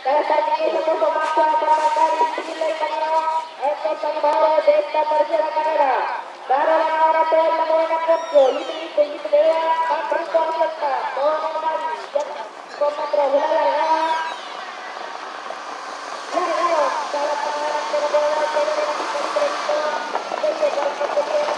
Sasarangi satu pemaksa para dari Chile Camino estos animadores de esta tercera carrera. Para la hora de la buena corto, y pelea, van pronto a suelta, todo normal, ya con metros de la largada. Largaron, cada cámara que no puede dar, que viene la pista de crédito, que llega al punto de la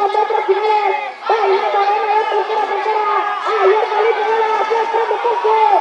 ¡Ay,